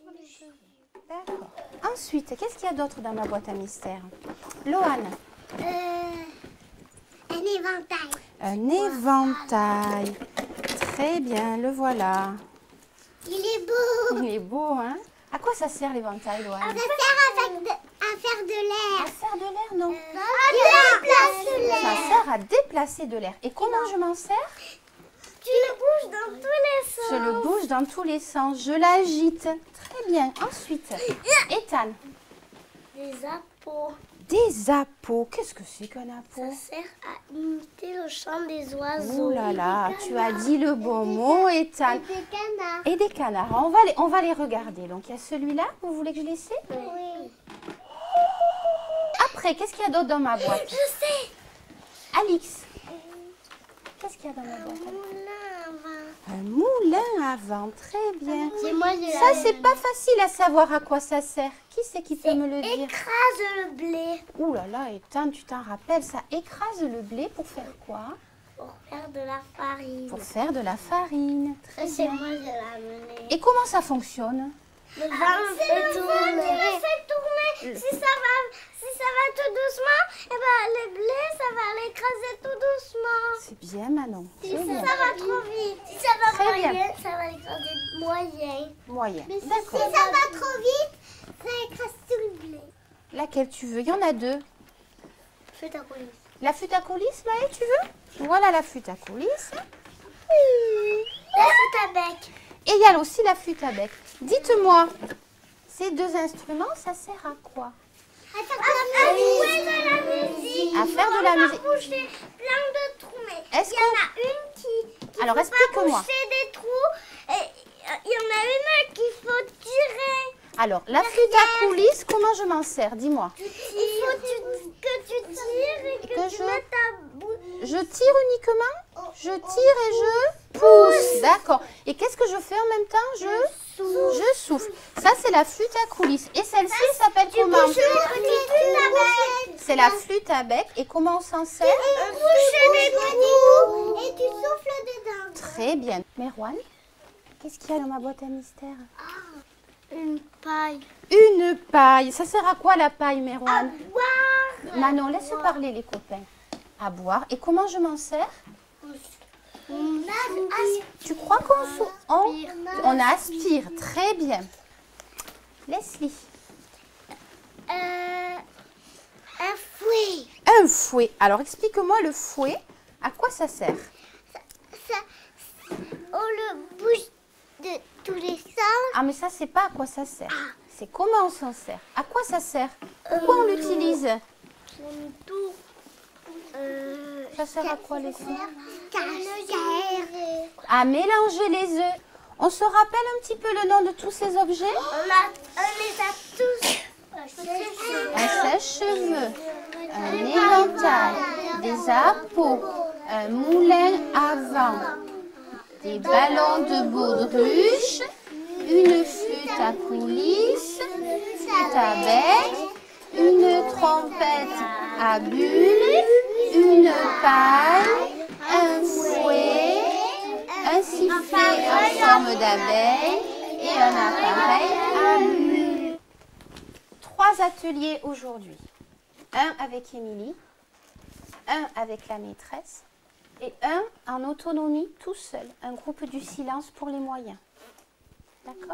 D'accord. Ensuite, qu'est-ce qu'il y a d'autre dans ma boîte à mystère? Loane. Un éventail. Un éventail. Très bien, le voilà. Il est beau. Il est beau, hein? À quoi ça sert l'éventail, Loane? Ça sert à faire de l'air. À faire de l'air, non? À déplacer Ça l'air. sert à déplacer de l'air. Et comment je m'en sers? Tu le bouges dans tous les sens. Je le bouge dans tous les sens. Je l'agite. Très bien. Ensuite, Ethan. Des appos. Des appos. Qu'est-ce que c'est qu'un Ça appôt? sert à imiter le chant des oiseaux. Oh là là, tu as dit le bon mot, Ethan. Des canards. Et des canards. On va les regarder. Donc, il y a celui-là. Vous voulez que je l'essaie? Oui. Après, qu'est-ce qu'il y a d'autre dans ma boîte? Je sais. Alix. Qu'est-ce qu'il y a dans ma boîte? Moulin à vent. Un moulin à vent. Très bien. C'est moi, Ça, c'est pas facile à savoir à quoi ça sert. Qui c'est qui peut me le dire? Écrase le blé Ouh là là, Ethan, tu t'en rappelles, ça écrase le blé pour faire quoi? pour faire de la farine. Pour faire de la farine. Très C'est bien. moi, je l'ai amené. Et comment ça fonctionne? Le vent me fait tourner. Le fait tourner. Si ça va tout doucement, et ben le blé, ça va l'écraser tout doucement. C'est bien, Manon. Si C'est bien. ça va trop vite, si ça va Très moyen, bien. ça va l'écraser moyen. Moyen. Si D'accord. ça va trop vite, ça écrase tout le blé. Laquelle tu veux? Il y en a deux. Fais ta police. La flûte à coulisses, Maë, tu veux? Voilà la flûte à coulisses. La flûte à bec. Et il y a aussi la flûte à bec. Dites-moi, ces deux instruments, ça sert à quoi? À jouer de la musique. À faire de la musique. On va boucher plein de trous, mais Est-ce il y en a une qui Alors, faut explique-moi. pas boucher des trous. Et il y en a une qu'il faut tirer. Alors, la flûte à coulisses, comment je m'en sers? Dis-moi. Il faut que tu tires et que tu je- mettes ta bouche. Je tire uniquement? Je tire et je pousse. D'accord. Et qu'est-ce que je fais en même temps? Je souffle. Ça, c'est la flûte à coulisses. Et celle-ci, elle s'appelle comment? C'est la flûte à bec. Et comment on s'en sert? Boucher des trous et tu souffles dedans. Très bien. Merwan, qu'est-ce qu'il y a dans ma boîte à mystère? Une paille. Une paille. Ça sert à quoi la paille, Merwan? Boire. Manon, laisse parler les copains. À boire. Et comment je m'en sers? Tu crois on aspire? Très bien. Leslie. Un fouet. Un fouet. Alors, explique-moi le fouet. À quoi ça sert? On le bouge de tous les sens. Ah, mais ça, c'est pas à quoi ça sert. C'est comment on s'en sert. À quoi ça sert? Pourquoi on l'utilise? Ça sert à quoi les œufs? À mélanger les œufs. On se rappelle un petit peu le nom de tous ces objets? On les a tous. Un sèche-cheveux, un éventail, des appos, un moulin à vent, des ballons de baudruche, une flûte à coulisses, flûte à bec, une trompette à bulles, une paille, un fouet, un sifflet en forme d'abeille et un appareil à bulles. 3 ateliers aujourd'hui. Un avec Émilie, un avec la maîtresse et un en autonomie tout seul. Un groupe du silence pour les moyens. D'accord ?